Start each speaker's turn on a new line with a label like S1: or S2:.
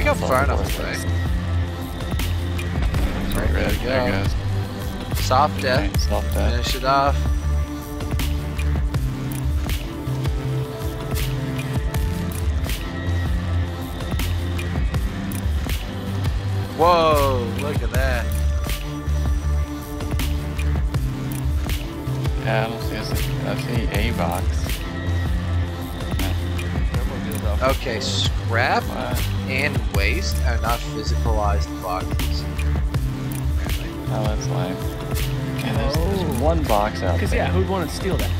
S1: go far enough away. Right,
S2: Red, there it goes.
S1: Soft death.
S2: Okay, soft death.
S1: Finish it off. Whoa, look at that.
S2: Yeah, I don't see I see a box.
S1: Okay, scrap and waste are not physicalized boxes.
S2: Oh, that's lame. Okay, there's one box out there.
S3: Because yeah, who'd want to steal that?